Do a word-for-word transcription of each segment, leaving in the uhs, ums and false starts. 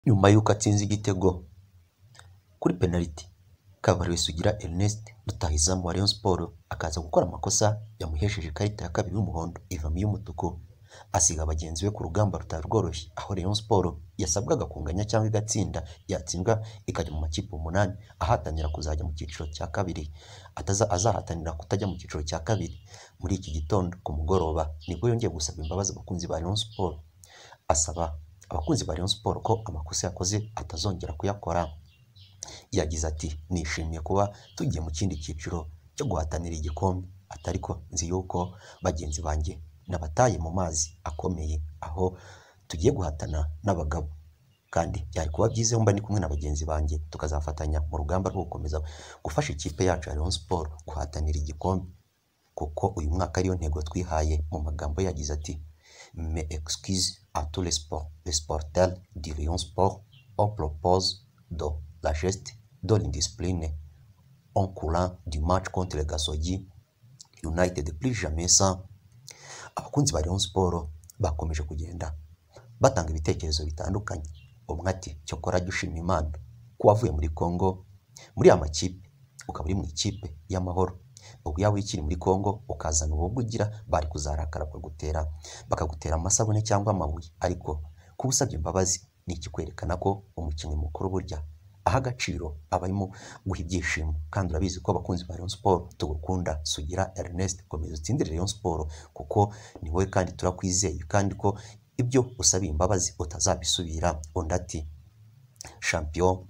nyuma y'uko atsinze igitego kuri penaliti kabariwe SUGIRA ERNEST Rutahizamu wa Rayon Sport akaza gukora amakosa yamuhesheje ikarita ya kabiri y'umuhondo ivamo y'umutuku asiga abagenzi be ku rugamba rutari rworoshye aho Rayon Sport yasabwaga kunganya cyangwa igatsinda yatsindwa ikajya mu makipe umunani ahatanira kuzajya mu cyiciro cya kabiri ataza azahatanira kutajya mu cyiciro cya kabiri. Muri iki gitondo ku mugoroba nibwo yongeye gusaba imbabazi abakunzi ba Rayon Sport, asaba abakunzi ba Rayon Sport ko amakosa yakoze atazongera kuyakora. Yagize ati nishimiye kuba tugiye mu kindi cyiciro cyo guhatanira igikombe, atariko nzi yuko bagenzi banjye nabataye mu mazi akomeye aho tugiye guhatana n'abagabo, kandi byari kuba byiza mba ni kumwe na bagenzi banjye tukazafatanya mu rugamba rwo gukomeza gufasha ikipe yacu ya Rayon Sport guhatanira igikombe, kuko uyu mwaka ariyo ntego twihaye. Mu magambo yagize ati me excuse à tous les sports les sporteurs du Rayon Sport on propose de la geste de l'indiscipline en courant du match contre le Gasogi United plus jamais ça. Abakunzi ba Rayon Sport bakomeje kugenda batanga ibitekerezo bitandukanye. Umwe ati cyokora gushima Imana ko wavuye muri Congo muri amakipe ukaba uri mu ikipe y'amahoro, ubwo yawe ikiri muri Congo ukazana ubwo ugira bari kuzarakara bakagutera bakagutera amasabune cyangwa amabuye, ariko kubusabye imbabazi ni ikikwerekana ko umukinnyi mukuru burya aha agaciro abarimo guha ibyishimo. Kandi urabizi ko abakunzi ba Rayon Sport tugukunda. SUGIRA ERNEST komeza utsindire Rayon Sport kuko ni wowe kandi turakwizeye, kandi ko ibyo usabiye imbabazi utazabisubira. Undi ati champion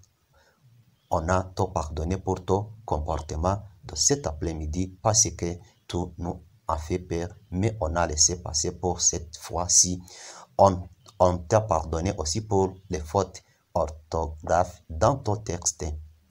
on a tout pardonné pour ton comportement de cet après-midi parce que tout nous a fait peur, mais on a laissé passer pour cette fois-ci. On, on t'a pardonné aussi pour les fautes orthographe dans ton texte.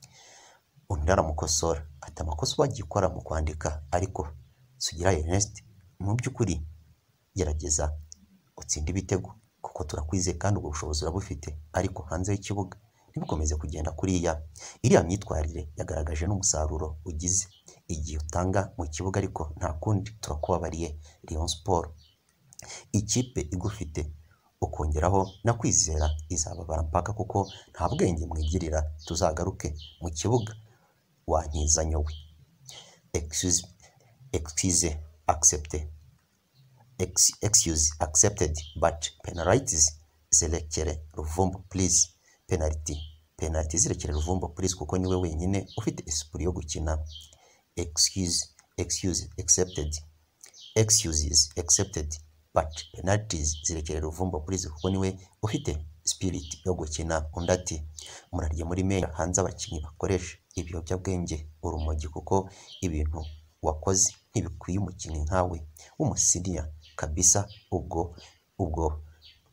Undi aramukosora ati amakosa wagiye ukora mu kwandika, ariko SUGIRA ERNEST mu by'ukuri gerageza utsinda ibitego kuko turakwizeye kandi ubwo bushobozi urabufite, ariko hanze y'ikibuga ntibukomeze kugenda kuriya. Iriya myitwarire yagaragaje n'umusaruro ugize igihe utanga mu kibuga, ariko nta kundi turakubabariye. Rayon Sport ikipe igufite ukongeraho na kwizera izababara mpaka kuko nta bwenge mwigirira. Tuzagaruke mu kibuga wankizanya we. Excuse excuse accepted Ex, excuse accepted but penalties zirekere Ruvumbu please. Penalty penalty zirekere Ruvumbu please kuko niwe wenyine ufite esprit yo gukina. Excuse excuse accepted excuses accepted but penalties zirekere Ruvumbu please kuko niwe ufite spirit yo gukina. Undi ati murarye muri meya hanze abakinnyi bakoresha ibiyobyabwenge urumogi kuko ibintu wakoze ntibikwiye umukinnyi nkawe w'umusiniya kabisa. ubwo ubwo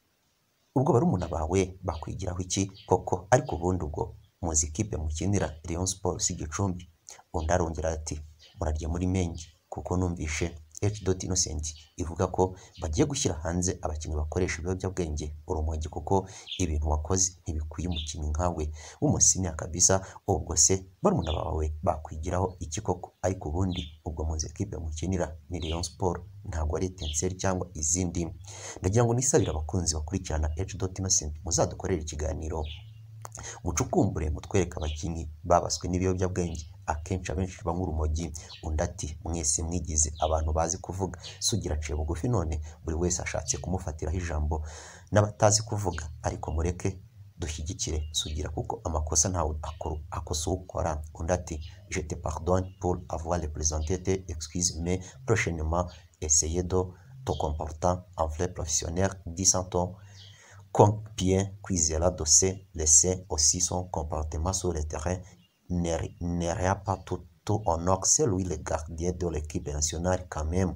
ubwo barumuna bawe bakwigiraho iki koko? Ariko ubundi ubwo muzi ikipe mukinira Rayon Sport si Gicumbi. Undi arongera ati murarye muri menge kuko numvishe H. Innocent ivuga ko bagiye gushyira hanze abakinnyi bakoresha ibiyobyabwenge urumogi kuko ibintu wakoze ntibikwiye umukinnyi nkawe w'umusiniya kabisa. Ubwo se barumuna bawe bakwigiraho iki koko? Ariko ubundi ubwo muzi ikipe mukinira ni Rayon Sport, ntabwo ari Etincelle cyangwa izindi. Ndagira ngo nisabira abakunzi bakurikirana H. Innocent muzadukorera ikiganiro mucukumbure mutwereka abakinnyi babaswe n'ibiyobyabwenge akenshi abenshi banywa urumogi. Undi ati mwese mwigize abantu bazi kuvuga, SUGIRA aciye bugufi none buri wese ashatse kumufatiraho ijambo n'abatazi kuvuga, ariko mureke dushyigikire SUGIRA kuko amakosa ntawe akosa ukora. Undi ati je te pardonne pour avoir représenté tes excuses mais prochainement essayer de te comporter en vrai professionnel disant ton compte bien kwizera de se laisser aussi son comportement sur le terrain n'aurait pas tout, tout honneur, c'est lui le gardien de l'équipe nationale quand même.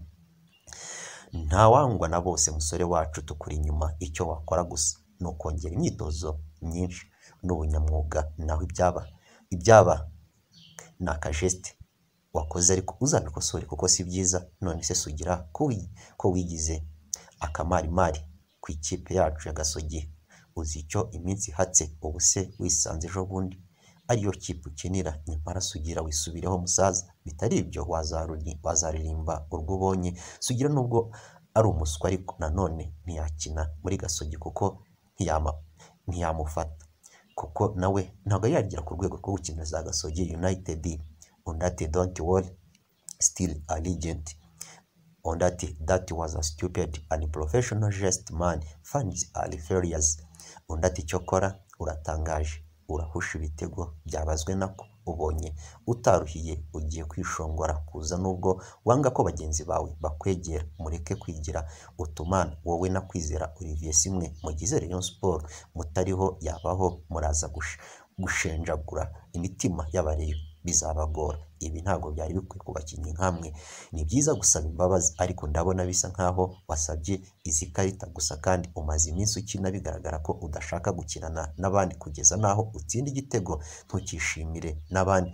Ntawangwa na bose musore wacu tukuri inyuma, icyo wakora gusa ni ukongera imyitozo myinshi n'ubunyamwuga, naho ibyaba ibyaba ni akajeste wakoze ariko uzabikosore kuko si byiza. None se SUGIRA ko wigize akamarimari ku ikipe yacu ya Gasogi, uzi icyo iminsi hatse ubu se wisanze ejo bundi ariyo kipe ukinira nyamara SUGIRA wisubireho musaza, bitari ibyo wazaririmba urwo ubonye. SUGIRA nubwo ari umuswa ariko nanone ntiyakina muri Gasogi kuko ntiyama ntiyamufata kuko nawe ntabwo yagera ku rwego rwo gukina za Gasogi United. Undi ati don't worry still a legend. Undi ati that was a stupid and professional jest man, fans are failures. Undi ati cyokora uratangaje urahusha ibitego byabazwe nako ubonye utaruhiye ugiye kwishongora kuza nubwo wanga ko bagenzi bawe bakwegera. Mureke kwigira utumana wowe na Kwizera Olivier simwe mugize Rayon Sport mutariho yabaho muraza gushenjagura imitima y'abareyo bizabagora. Ibi ntago byari bikwiye ku bakinnyi nkamwe. Ni byiza gusaba imbabazi ariko ndabona bisa nkaho wasabye izi karita gusa kandi umaze iminsi ukina bigaragara ko udashaka gukinana n'abandi kugeza naho utsinda igitego ntukishimire n'abandi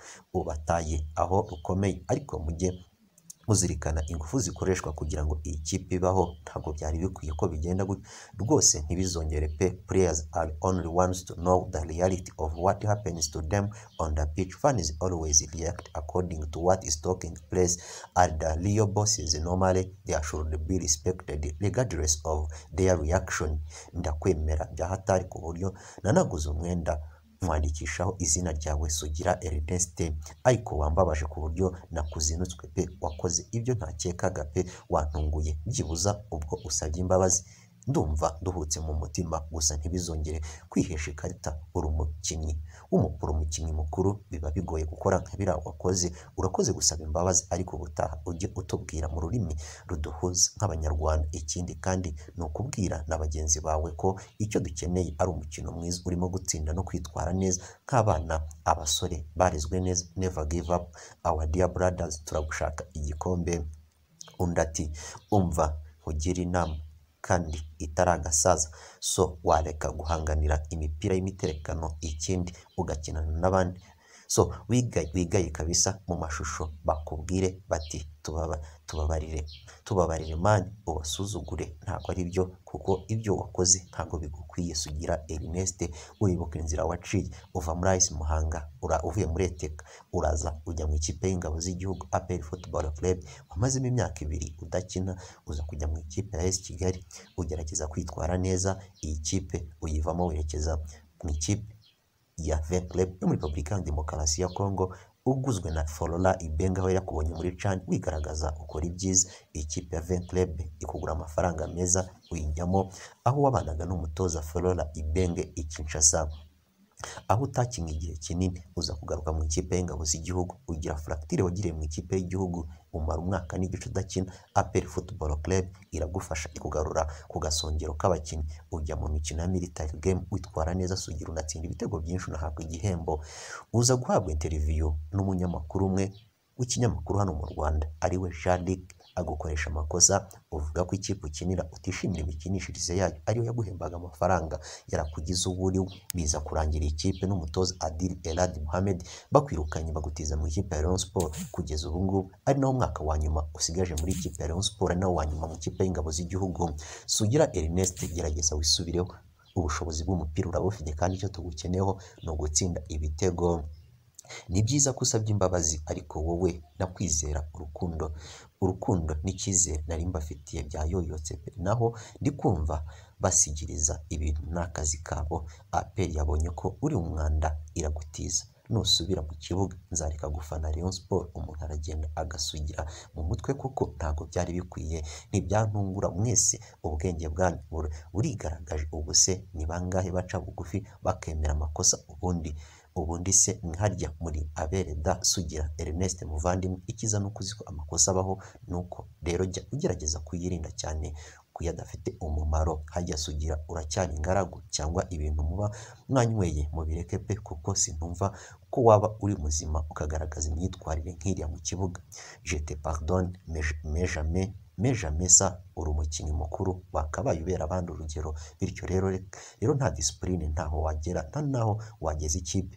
ubataye aho rukomeye. Ariko mujye muzirikana ingufu zikoreshwa kugira ngo iyi kipe ibaho ntabwo byari bikwiye ko bigenda rwose ntibizongere pe. Players are only ones to know the reality of what happens to them on the pitch. Fans always react according to what is taking place are the real bosses. Normally they should be respected regardless of their reaction. Ndakwemera bya hatari ku buryo nanaguze umwenda mwandikishaho izina ryawe Sugira Ernest, ariko wambabaje ku buryo nakuzinutswe pe. Wakoze ibyo ntakekaga pe, wantunguye byibuza ubwo usabye imbabazi. Ndumva duhutse mu mutima gusa ntibizongere kwihesha ikarita. Uri umukinnyi w'umupira, umukinnyi mukuru, biba bigoye gukora nkabira wakoze. Urakoze gusaba imbabazi ariko ubutaha ujye utubwira mu rurimi ruduhuza nk'abanyarwanda. Ikindi kandi ni ukubwira na bagenzi bawe ko icyo dukeneye ari umukino mwiza urimo gutsinda no kwitwara neza nk'abana, abasore barezwe neza. Never give up our dear brothers, turagushaka igikombe. Undi ati umva ugira inama kandi itaragasaza, so wareka guhanganira imipira y'imiterekano ikindi ugakinana n'abandi. So wigaye wigaye kabisa mu mashusho bakubwire bati tubaba tubabarire tubabarire mani ubasuzugure ntabwo ari byo kuko ibyo wakoze ntabwo bigukwiye. Sugira Ernest, uribuka inzira waciye uva muri Ice Muhanga ura uvuye muri Eteka uraza ujya mu ikipe y'ingabo z'igihugu A P R Football Club, wamazemo imyaka ibiri udakina uza kujya mu ikipe ya S Kigali ugerageza kwitwara neza. Iyi kipe uyivamo werekeza mu ikipe ya V Club yo muri Republika ya Demokarasi ya Congo uguzwe na Flora Ibenga aho yakubonye muri Chan wigaragaza ukora ibyiza. Ikipe ya V Club ikugura amafaranga meza uyijyamo aho wabanaga n'umutoza Flora Ibenge i Kinshasa, aho utakinye igihe kinini uza kugaruka mu ikipe y'ingabo z'igihugu ugira fracture wagiriye mu ikipe y'igihugu umara umwaka n'igice udakina. A P R Football Club iragufasha ikugarura ku gasongero k'abakinnyi ujya mu mikino ya military game witwara neza. Sugira unatsinda ibitego byinshi unahabwa igihembo. Uza guhabwa interview n'umunyamakuru umwe w'ikinyamakuru hano mu Rwanda ariwe Jadic agukoresha amakosa, uvuga ko ikipe ukinira utishimira imikinishirize yayo ariyo yaguhembaga amafaranga yarakugize uburi. Biza kurangira ikipe n'umutoza Adil Elad Mohamed bakwirukanye bagutiza mu ikipe ya Rayon Sport kugeza ubu ngubu ari nawo mwaka wa nyuma usigaje muri ikipe ya Rayon Sport, nawo wa nyuma mu ikipe y'ingabo z'igihugu. Sugira Ernest, gerageza wisubireho, ubushobozi bw'umupira urabufite kandi icyo tugukeneyeho ni ugutsinda ibitego. Ni byiza ko usabye imbabazi ariko wowe nakwizera urukundo urukundo n'icyizere nari mbafitiye byayoyotse pe. Naho ndi kumva basigiriza ibintu n'akazi kabo. A P R yabonye ko uri umwanda iragutiza. Nusubira mu kibuga nzareka gufana Rayon Sport. Umuntu aragenda agasugira mu mutwe kuko ntago byari bikwiye. Ntibyantungura mwese ubwenge bwanyu burigaragaje. Ubu se ni bangahe baca bugufi bakemera amakosa ubundi ubundi se nkarya muri abereda? Sugira Ernest muvandimwe, ikiza no kuziko amakosa abaho, nuko rero jya ugerageza kuyirinda cyane kuyadafite umumaro. Hajya Sugira uracyari ingaragu cyangwa ibintu muba mwanyweye mubireke pe kuko sinumva ko waba uri muzima ukagaragaza imyitwarire nk'iriya mu kibuga. Je te pardonne mais jamais mais jamais ça. Uri umukinnyi mukuru wakabaye ubera abandi urugero, bityo rero rero nta discipline ntaho wagera nta naho wageza ikipe.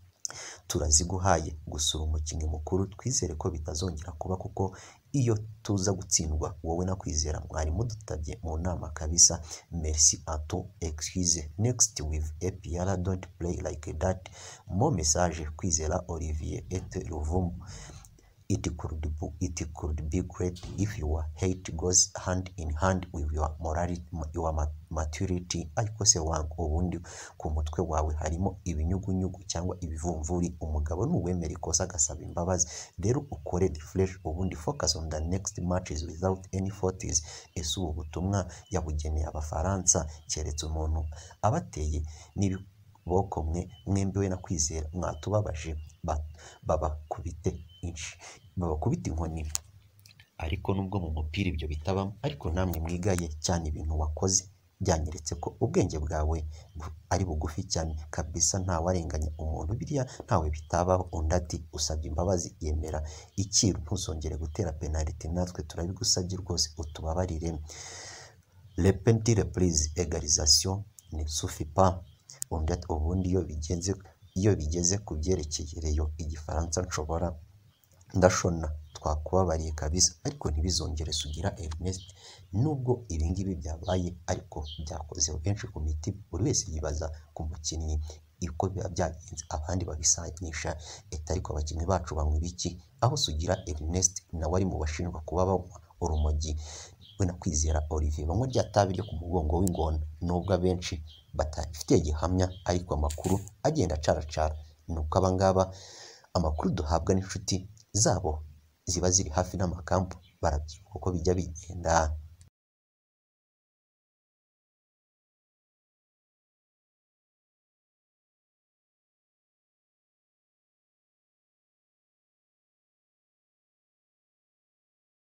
Turaziguhaye gusura umukinnyi mukuru, twizere ko bitazongera kuba kuko iyo tuza gutsindwa wowe na Kwizera mwari mudutabye mu nama kabisa. Merci à toi, excuse next with A P R don't play like that. Mo message Kwizera Olivier et Ruvumbu. It could be, it could be great if your hate goes hand in hand with your morality, your maturity. Ariko se wangu ubundi ku mutwe wawe harimo ibinyugunyugu cyangwa ibivumvuri. Umugabo nuwemera ikosa agasaba imbabazi, rero ukore refresh ubundi focus on the next matches without any faults. Ese ubu butumwa yabugeneye Abafaransa keretse umuntu abateye n'ibiboko mwe mwembewe na kwizera mwatubabaje babakubite inshi babakubita inkoni. Ariko nubwo mu mupira ibyo bitabamo, ariko namwe mwigaye cyane ibintu wakoze byanyeretse ko ubwenge bwawe ari bugufi cyane kabisa. Nta warenganya umuntu biriya ntawe bitabaho. Undi ati usabye imbabazi yemera ikiru, ntuzongere gutera penalty, natwe turabigusabye rwose utubabarire. Repentire please, égalisation ne suffit pas. Undi ati ubundi iyo bigenze iyo bigeze ku byerekeye Rayon igifaransa nshobora ndashona twakubabariye kabisa, ariko ntibizongere Sugira Ernest. Nubwo ibingibi byabaye ariko byakozeho benshi ku mitima. Buri wese yibaza ku mukinnyi iko biba byagenze, abandi babisanisha eta ariko abakinnyi bacu banywa ibiki, aho Sugira Ernest nawe ari mu bashinjwa kuba banywa urumogi we na Kwizera Olivier banywa rya tabi ryo ku mugongo w'ingona. Nubwo abenshi batafitiye gihamya, ariko amakuru agenda acaracara. Nuko abangaba amakuru duhabwa n'inshuti zabo ziba ziri hafi n'amakampu barabyibuka uko bijya bigenda.